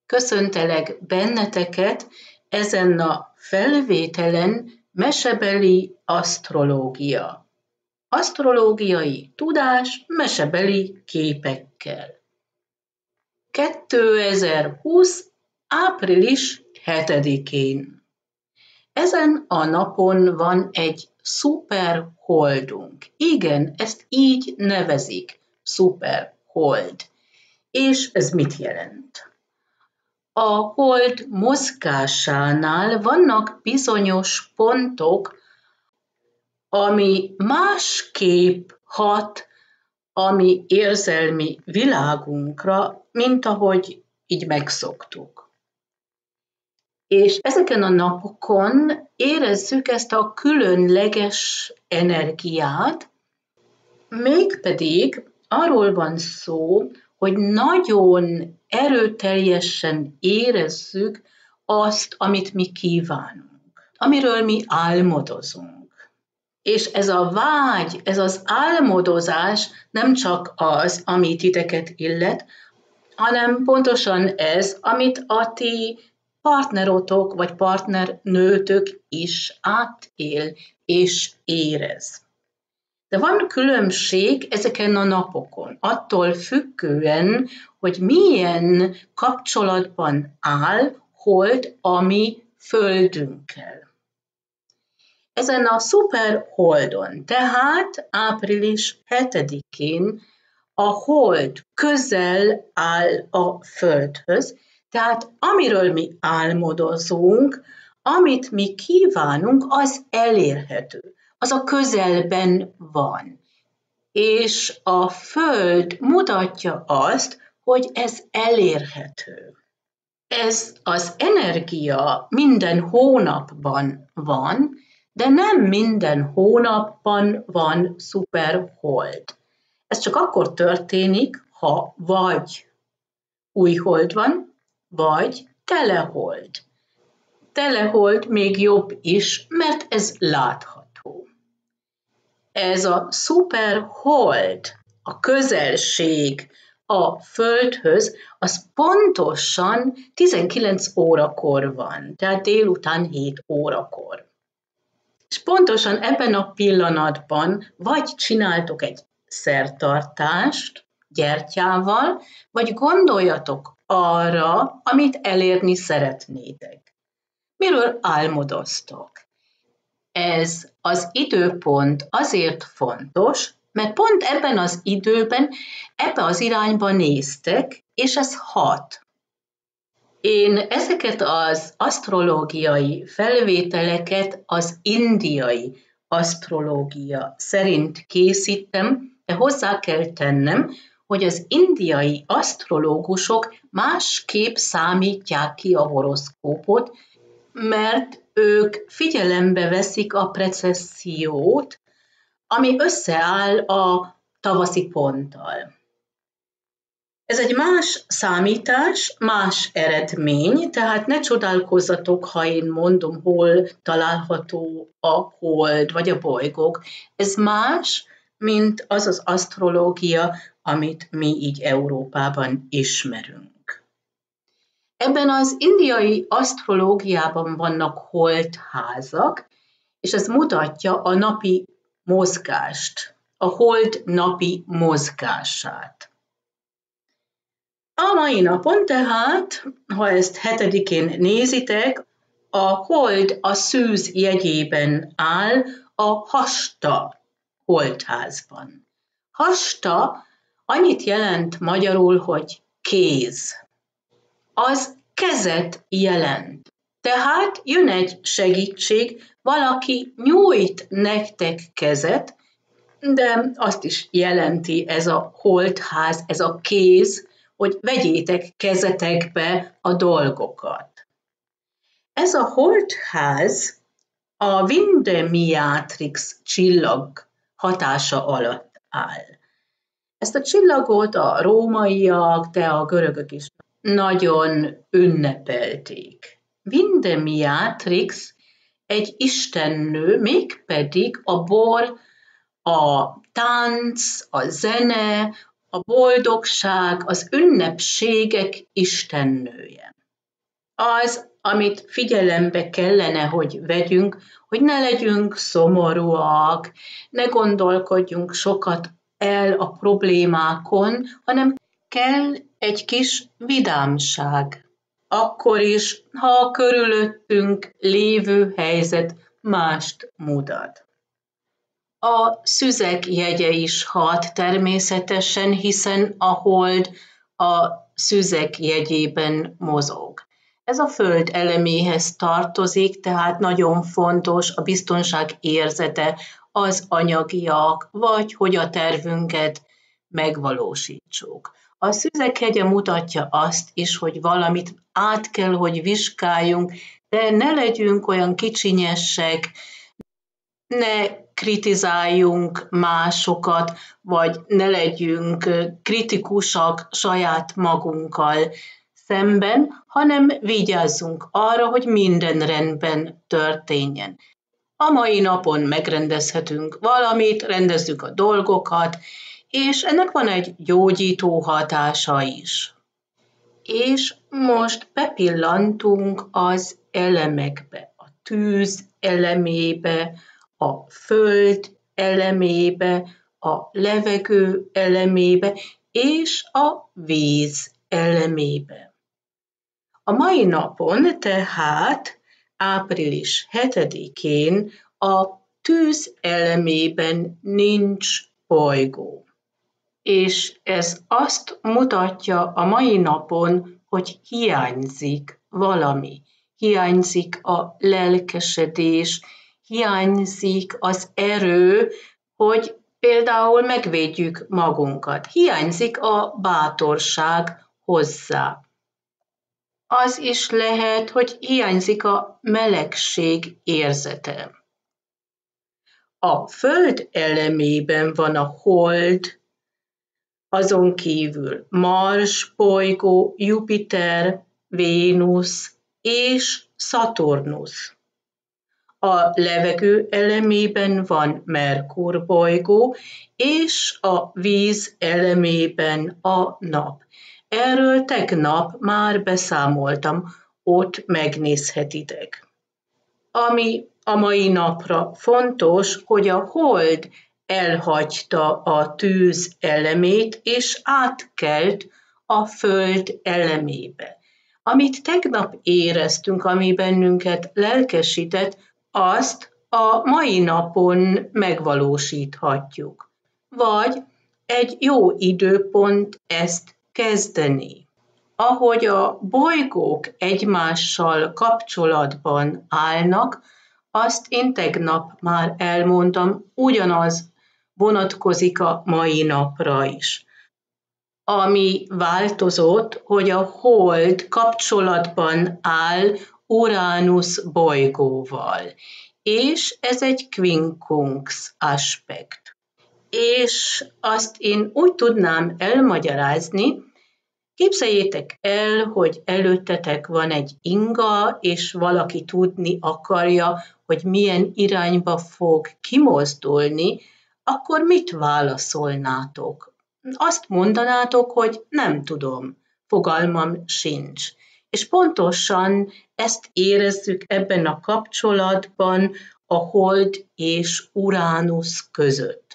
Köszöntelek benneteket ezen a felvételen mesebeli asztrológia. Asztrológiai tudás mesebeli képekkel. 2020. április 7-én. Ezen a napon van egy szuperholdunk. Igen, ezt így nevezik, szuperhold. És ez mit jelent? A hold mozgásánál vannak bizonyos pontok, ami másképp hat a mi érzelmi világunkra, mint ahogy így megszoktuk. És ezeken a napokon érezzük ezt a különleges energiát, mégpedig arról van szó, hogy nagyon erőteljesen érezzük azt, amit mi kívánunk, amiről mi álmodozunk. És ez a vágy, ez az álmodozás nem csak az, ami titeket illet, hanem pontosan ez, amit a ti partnerotok vagy partnernőtök is átél és érez. De van különbség ezeken a napokon, attól függően, hogy milyen kapcsolatban áll hold a mi földünkkel. Ezen a szuperholdon, tehát április 7-én a hold közel áll a földhöz, tehát amiről mi álmodozunk, amit mi kívánunk, az elérhető. Az a közelben van. És a Föld mutatja azt, hogy ez elérhető. Ez az energia minden hónapban van, de nem minden hónapban van szuperhold. Ez csak akkor történik, ha vagy új hold van, vagy telehold. Telehold még jobb is, mert ez látható. Ez a szuperhold, a közelség a Földhöz, az pontosan 19 órakor van, tehát délután 7 órakor. És pontosan ebben a pillanatban vagy csináltok egy szertartást gyertyával, vagy gondoljatok arra, amit elérni szeretnétek. Miről álmodoztok? Ez az időpont azért fontos, mert pont ebben az időben, ebbe az irányba néztek, és ez hat. Én ezeket az asztrológiai felvételeket az indiai asztrológia szerint készítem, de hozzá kell tennem, hogy az indiai asztrológusok másképp számítják ki a horoszkópot, mert ők figyelembe veszik a precessziót, ami összeáll a tavaszi ponttal. Ez egy más számítás, más eredmény, tehát ne csodálkozzatok, ha én mondom, hol található a hold vagy a bolygók. Ez más, mint az az asztrológia, amit mi így Európában ismerünk. Ebben az indiai asztrológiában vannak holdházak, és ez mutatja a napi mozgást, a hold napi mozgását. A mai napon tehát, ha ezt 7-én nézitek, a hold a szűz jegyében áll a Hasta holdházban. Hasta annyit jelent magyarul, hogy kéz. Az kezet jelent. Tehát jön egy segítség, valaki nyújt nektek kezet, de azt is jelenti ez a holdház, ez a kéz, hogy vegyétek kezetekbe a dolgokat. Ez a holdház a Vindemiatrix csillag hatása alatt áll. Ezt a csillagot a rómaiak, de a görögök is nagyon ünnepelték. Vindemiatrix egy istennő, mégpedig a bor, a tánc, a zene, a boldogság, az ünnepségek istennője. Az, amit figyelembe kellene, hogy vegyünk, hogy ne legyünk szomorúak, ne gondolkodjunk sokat el a problémákon, hanem kell egy kis vidámság. Akkor is, ha a körülöttünk lévő helyzet mást mutat. A szüzek jegye is hat természetesen, hiszen a hold a szüzek jegyében mozog. Ez a föld eleméhez tartozik, tehát nagyon fontos a biztonság érzete, az anyagiak, vagy hogy a tervünket megvalósítsuk. A szüzek hegye mutatja azt is, hogy valamit át kell, hogy vizsgáljunk, de ne legyünk olyan kicsinyesek, ne kritizáljunk másokat, vagy ne legyünk kritikusak saját magunkkal szemben, hanem vigyázzunk arra, hogy minden rendben történjen. A mai napon megrendezhetünk valamit, rendezzük a dolgokat, és ennek van egy gyógyító hatása is. És most bepillantunk az elemekbe, a tűz elemébe, a föld elemébe, a levegő elemébe és a víz elemébe. A mai napon tehát április 7-én a tűz elemében nincs bolygó. És ez azt mutatja a mai napon, hogy hiányzik valami. Hiányzik a lelkesedés, hiányzik az erő, hogy például megvédjük magunkat. Hiányzik a bátorság hozzá. Az is lehet, hogy hiányzik a melegség érzete. A föld elemében van a hold, azon kívül Mars bolygó, Jupiter, Vénusz és Szaturnusz. A levegő elemében van Merkur bolygó, és a víz elemében a nap. Erről tegnap már beszámoltam, ott megnézhetitek. Ami a mai napra fontos, hogy a hold elhagyta a tűz elemét, és átkelt a föld elemébe. Amit tegnap éreztünk, ami bennünket lelkesített, azt a mai napon megvalósíthatjuk. Vagy egy jó időpont ezt kezdeni. Ahogy a bolygók egymással kapcsolatban állnak, azt én tegnap már elmondtam, ugyanaz vonatkozik a mai napra is. Ami változott, hogy a hold kapcsolatban áll Uránusz bolygóval, és ez egy quincunx aspekt. És azt én úgy tudnám elmagyarázni, képzeljétek el, hogy előttetek van egy inga, és valaki tudni akarja, hogy milyen irányba fog kimozdulni, akkor mit válaszolnátok? Azt mondanátok, hogy nem tudom, fogalmam sincs. És pontosan ezt érezzük ebben a kapcsolatban a hold és Uránusz között.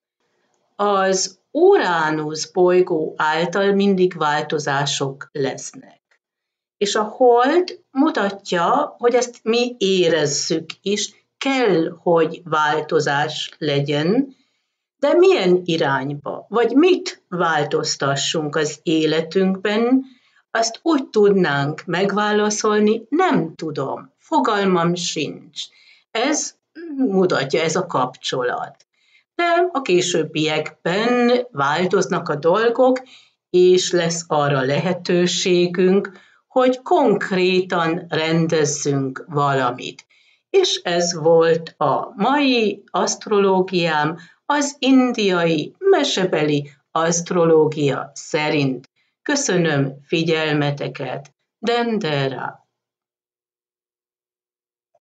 Az Uránusz bolygó által mindig változások lesznek. És a hold mutatja, hogy ezt mi érezzük is, kell, hogy változás legyen, de milyen irányba, vagy mit változtassunk az életünkben, azt úgy tudnánk megválaszolni, nem tudom, fogalmam sincs. Ez mutatja ez a kapcsolat. De a későbbiekben változnak a dolgok, és lesz arra lehetőségünk, hogy konkrétan rendezzünk valamit. És ez volt a mai asztrológiám, az indiai mesebeli asztrológia szerint. Köszönöm figyelmeteket, Dendera!